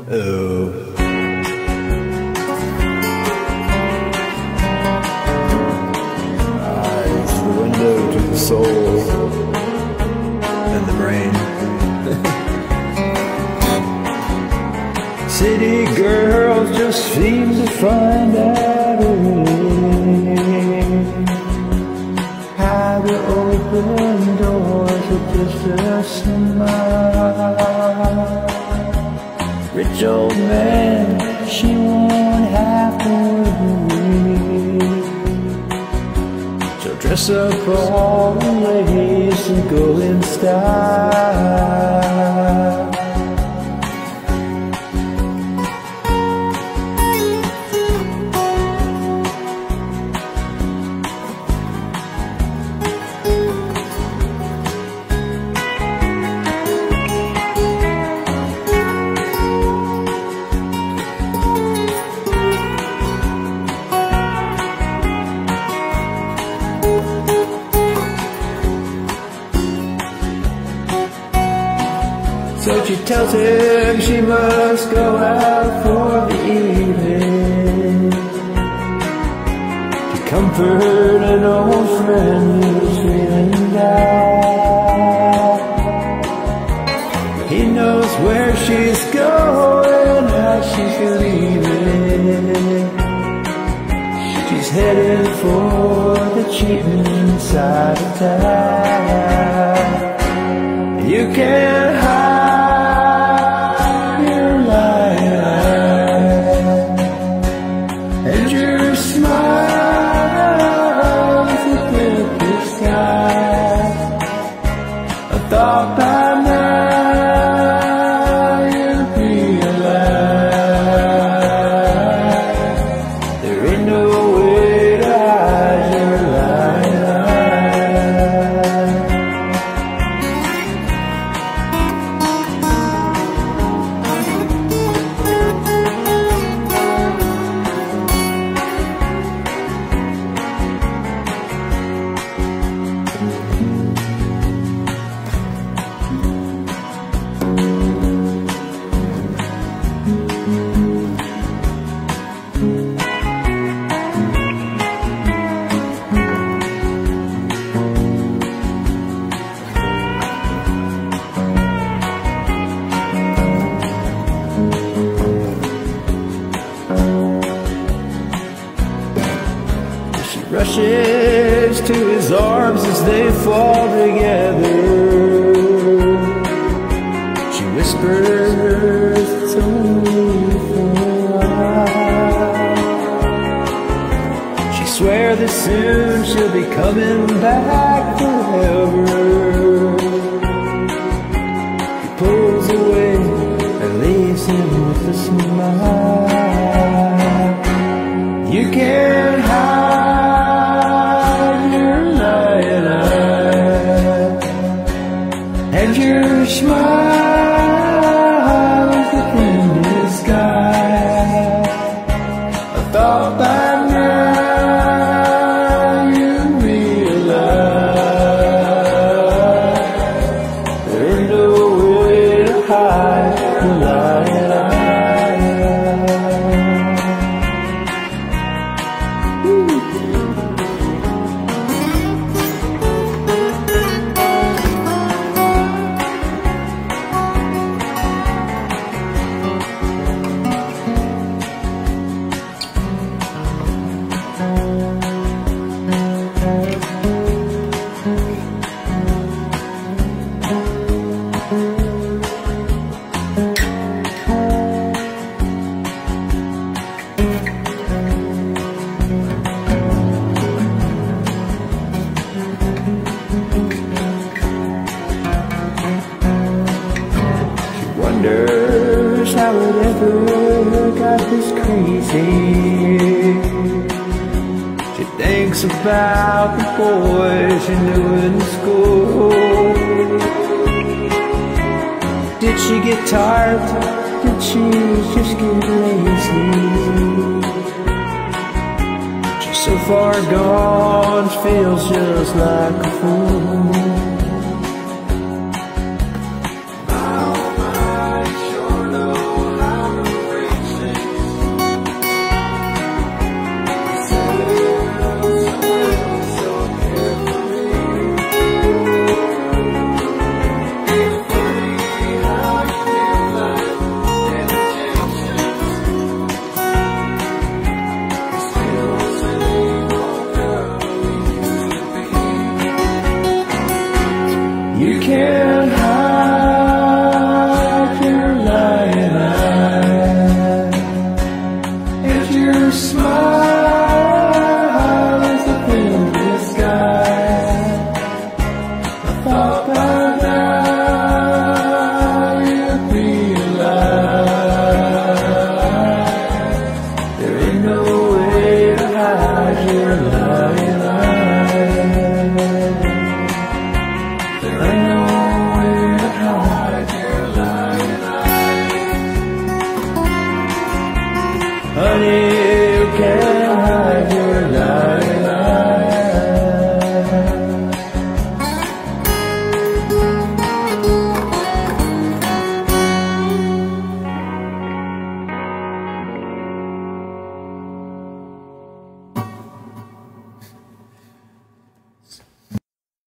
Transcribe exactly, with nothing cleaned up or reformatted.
Oh. Eyes, the window to the soul and the brain. City girls just seem to find out a way how to open doors with just a smile. Rich old man, she won't have to worry. She'll dress up all the lace and go in style. So she tells him she must go out for the evening to comfort an old friend who's feeling down. He knows where she's going, how she's leaving. She's headed for the cheating side of town. You can't hide thought by now you'll realize there ain't no way to hide your lying rushes to his arms as they fall together. She whispers, it's only for a while. She swears that soon she'll be coming back forever. He pulls away and leaves him with a smile. You can't hide and your smile is the thing disguise. I thought by now you realize there ain't no way to hide the lying eye. Wonders how it ever got this crazy. She thinks about the boys she knew in school. Did she get tired? Did she just get lazy? She's so far gone, she feels just like a fool.